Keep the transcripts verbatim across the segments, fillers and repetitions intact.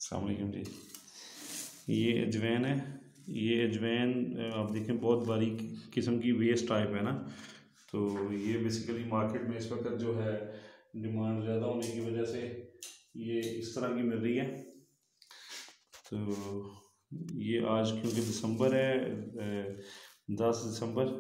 अस्सलाम वालेकुम जी। ये अजवैन है। ये अजवैन आप देखें बहुत बारीक किस्म की वेस्ट टाइप है ना, तो ये बेसिकली मार्केट में इस वक्त जो है डिमांड ज़्यादा होने की वजह से ये इस तरह की मिल रही है। तो ये आज क्योंकि दिसंबर है, दस दिसंबर,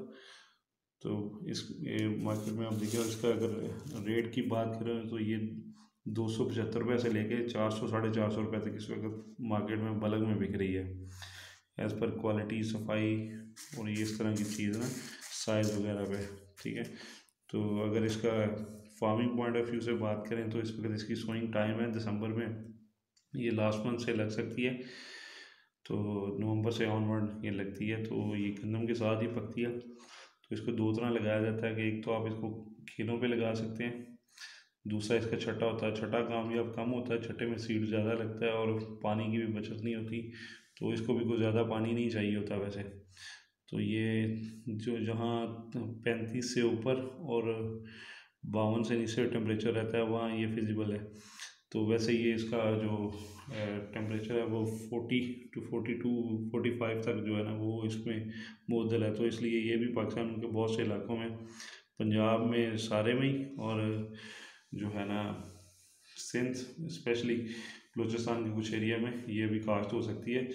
तो इस मार्केट में आप देखें इसका अगर रेट की बात करें तो ये दो सौ पचहत्तर रुपये से लेके चार सौ साढ़े चार सौ रुपये तक इस वक्त मार्केट में बल्क में बिक रही है, एज़ पर क्वालिटी, सफाई और ये इस तरह की चीज़ ना, साइज़ वगैरह पे। ठीक है, तो अगर इसका फार्मिंग पॉइंट ऑफ व्यू से बात करें तो इस वक्त इसकी सोइंग टाइम है दिसंबर में, ये लास्ट मंथ से लग सकती है, तो नवंबर से ऑनवर्ड ये लगती है। तो ये गंदम के साथ ही पकती है। तो इसको दो तरह लगाया जाता है कि एक तो आप इसको खेतों पे लगा सकते हैं, दूसरा इसका छठा होता है। छठा कामयाब कम होता है, छठे में सीड ज़्यादा लगता है और पानी की भी बचत नहीं होती, तो इसको भी कोई ज़्यादा पानी नहीं चाहिए होता वैसे। तो ये जो जहाँ पैंतीस से ऊपर और बावन से नीचे टेम्परेचर रहता है वहाँ ये फिजिबल है। तो वैसे ये इसका जो टेम्परेचर है वो forty two forty two forty five तक जो है ना वो इसमें मुअद्दल है। तो इसलिए ये भी पाकिस्तान के बहुत से इलाकों में, पंजाब में सारे में ही, और जो है ना सिंध स्पेशली बलूचिस्तान के कुछ एरिया में ये भी काश्त हो सकती है।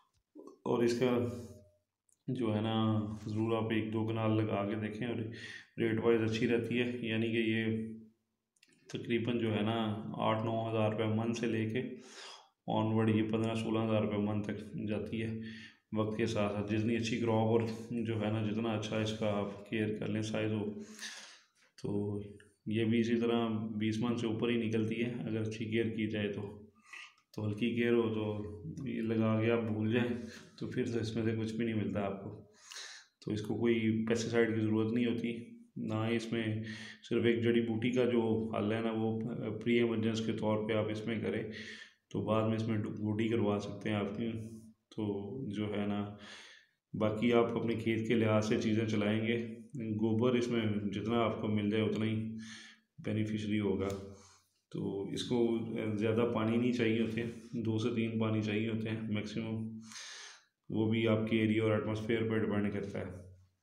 और इसका जो है ना ज़रूर आप एक दो कनाल लगा के देखें, और रेट वाइज अच्छी रहती है। यानी कि ये तकरीबन जो है ना आठ नौ हज़ार रुपये मन से लेके ऑनवर्ड ये पंद्रह सोलह हज़ार रुपये मन तक जाती है वक्त के साथ साथ, जितनी अच्छी क्रॉप और जो है ना जितना अच्छा इसका आप केयर कर लें, साइज़ हो। तो ये भी इसी तरह बीस मन से ऊपर ही निकलती है अगर अच्छी केयर की जाए तो। तो हल्की केयर हो तो ये लगा के आप भूल जाएं तो फिर तो इसमें से कुछ भी नहीं मिलता आपको। तो इसको कोई पेस्टिसाइड की ज़रूरत नहीं होती, ना ही इसमें सिर्फ एक जड़ी बूटी का जो हल है ना वो प्री एमरजेंस के तौर पे आप इसमें करें, तो बाद में इसमें बूटी करवा सकते हैं आपकी। तो जो है ना बाकी आप अपने खेत के लिहाज से चीज़ें चलाएंगे, गोबर इसमें जितना आपको मिल जाए उतना ही बेनिफिशरी होगा। तो इसको ज़्यादा पानी नहीं चाहिए होते, दो से तीन पानी चाहिए होते हैं मैक्सिमम, वो भी आपके एरिया और एटमॉस्फेयर पर डिपेंड करता है।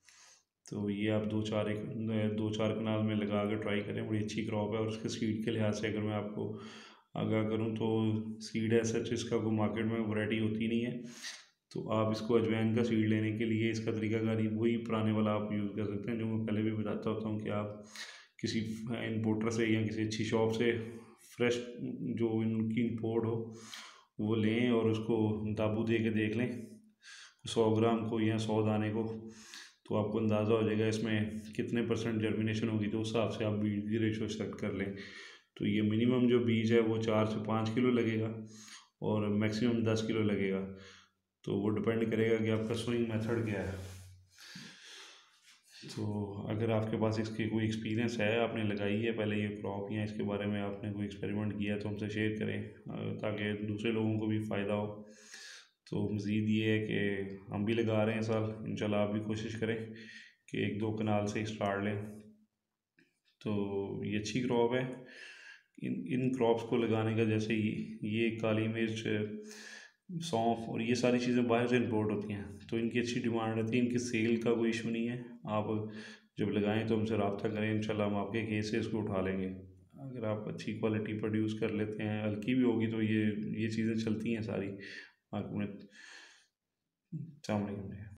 तो ये आप दो चार एक दो चार कनाल में लगा कर ट्राई करें, बड़ी अच्छी क्रॉप है। और उसके सीड के लिहाज से अगर मैं आपको आगाह करूं तो सीड है सच इसका कोई मार्केट में वैरायटी होती नहीं है, तो आप इसको अजवाइन का सीड लेने के लिए इसका तरीकाकारी वही पुराने वाला आप यूज़ कर सकते हैं जो मैं पहले भी बताता होता हूँ कि आप किसी इम्पोर्टर से या किसी अच्छी शॉप से फ्रेश जो इनकी इम्पोर्ट हो वो लें और उसको ताबू दे के देख लें सौ ग्राम को या सौ दाने को, तो आपको अंदाज़ा हो जाएगा इसमें कितने परसेंट जर्मिनेशन होगी, तो उस हिसाब से आप बीज की रेशो सेट कर लें। तो ये मिनिमम जो बीज है वो चार से पाँच किलो लगेगा और मैक्सिमम दस किलो लगेगा, तो वो डिपेंड करेगा कि आपका सोइंग मेथड क्या है। तो अगर आपके पास इसकी कोई एक्सपीरियंस है, आपने लगाई है पहले ये क्रॉप या इसके बारे में आपने कोई एक्सपेरिमेंट किया है तो हमसे शेयर करें ताकि दूसरे लोगों को भी फ़ायदा हो। तो मज़ीद ये है कि हम भी लगा रहे हैं साल, इंशाल्लाह आप भी कोशिश करें कि एक दो कनाल से स्टार्ट लें। तो ये अच्छी क्रॉप है। इन इन क्रॉप्स को लगाने का, जैसे ये ये काली मिर्च, सौंफ और ये सारी चीज़ें बाहर से इंपोर्ट होती हैं, तो इनकी अच्छी डिमांड रहती है। इनकी सेल का कोई इशू नहीं है, आप जब लगाएं तो हमसे रब्ता करें, इंशाल्लाह हम आपके खेत से इसको उठा लेंगे। अगर आप अच्छी क्वालिटी प्रोड्यूस कर लेते हैं, हल्की भी होगी, तो ये ये चीज़ें चलती हैं सारी मार्केट में। अस्सलाम वालेकुम।